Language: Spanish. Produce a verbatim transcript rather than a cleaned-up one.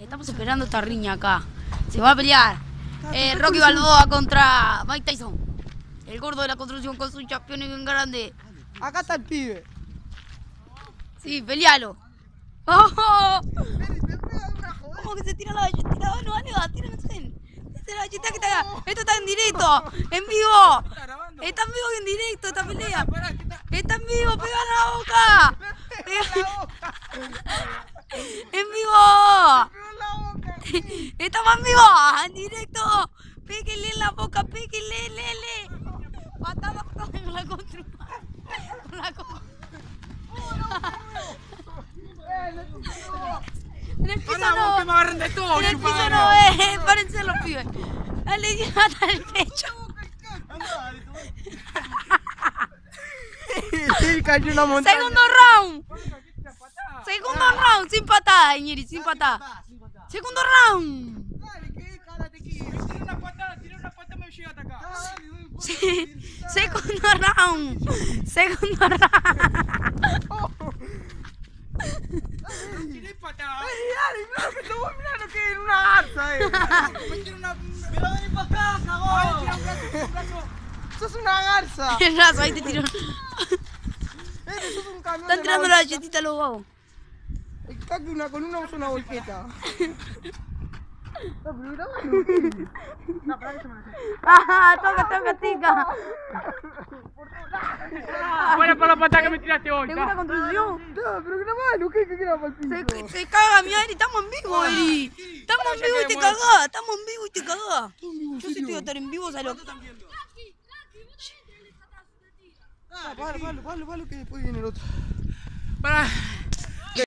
Estamos esperando esta riña acá. Se va a pelear eh, Rocky Balboa contra Mike Tyson. El gordo de la construcción con su champión bien grande. Acá está el pibe. Sí, pelealo. ¡Oh! ¿Cómo que se tira la galletita? No, no, no, tira la galletita que está acá. Esto está en directo, en vivo. Está en vivo y en directo esta pelea. Está en vivo, pega la boca. En vivo. Estamos en vivo, en directo. Pégale en la boca, pégale, lele. Patada con la construcción. Con la En el piso no. En el piso no, eh. Párense los pibes. Dale, hasta el pecho. Sí, cayó una montaña. Segundo round. Segundo round, sin patada, Iñiri, sin patada. Segundo round. Tira una patada, tira una patada, me llega hasta acá. Sí. Segundo round. Segundo round. Tiré patada. Ay, dale, claro que estamos mirando que era una garza, eh. Me tira una. Me va a venir para acá, cagón. Tira un brazo, tira un brazo. Sos una garza. El brazo, ahí te tiró. Este sos un camión. Están tirando la galletita a los vagos. Está que una con una usa una volqueta. No, pero grabalo. No, para que se me hace. Ajá, toca, toca, tica. Buena para la patada que me tiraste hoy. ¿Te gusta construcción? No, pero grabalo, ¿qué que graba el piso? Se, se caga mi aire, estamos en vivo, Eri. Estamos en vivo y te cagás, estamos en vivo y te cagás. Yo si estoy a estar en vivo, ¿sabes lo que? Ah, palo, palo, palo, palo, que después viene el otro. Para.